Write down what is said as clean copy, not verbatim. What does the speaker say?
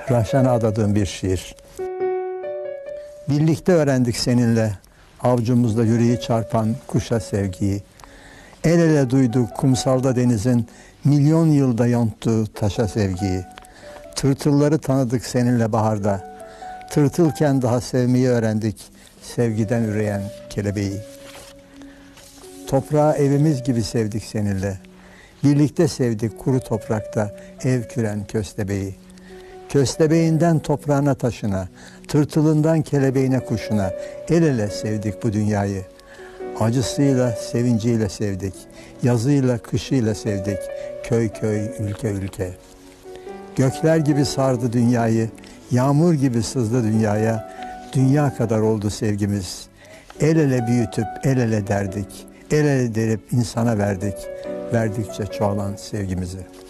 Rahşan'a adadığım bir şiir. Birlikte öğrendik seninle avcumuzda yüreği çarpan kuşa sevgiyi. El ele duyduk kumsalda denizin milyon yılda yonttuğu taşa sevgiyi. Tırtılları tanıdık seninle baharda. Tırtılken daha sevmeyi öğrendik sevgiden üreyen kelebeği. Toprağı evimiz gibi sevdik seninle. Birlikte sevdik kuru toprakta ev küren köstebeği. Köstebeğinden toprağına taşına, tırtılından kelebeğine kuşuna el ele sevdik bu dünyayı. Acısıyla, sevinciyle sevdik, yazıyla, kışıyla sevdik, köy köy, ülke ülke. Gökler gibi sardı dünyayı, yağmur gibi sızdı dünyaya, dünya kadar oldu sevgimiz. El ele büyütüp el ele derdik, el ele derip insana verdik, verdikçe çoğalan sevgimizi.